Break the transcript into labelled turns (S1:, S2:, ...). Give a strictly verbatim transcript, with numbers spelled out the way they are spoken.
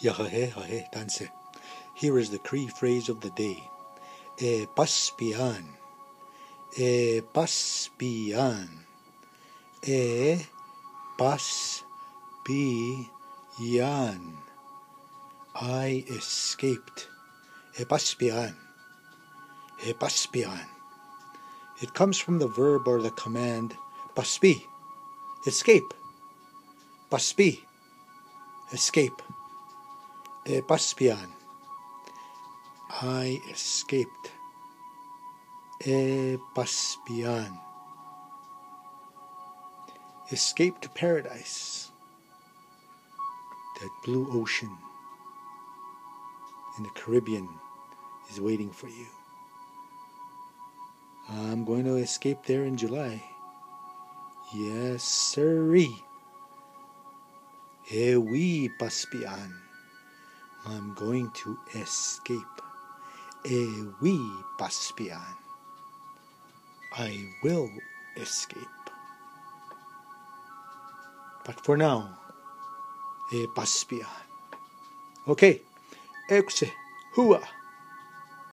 S1: Yahahe hahe danse. Here is the Cree phrase of the day. E paspiyan. E paspiyan. E paspiyan. I escaped. E paspiyan. E paspiyan. It comes from the verb or the command paspi, escape. Paspi, escape. E paspiyan. I escaped. E paspiyan. Escape to paradise. That blue ocean in the Caribbean is waiting for you. I'm going to escape there in July. Yes, sirree. E wipaspiyan. I'm going to escape. E wipaspiyan. I will escape. But for now, e paspiyan. Okay, ekse, hua.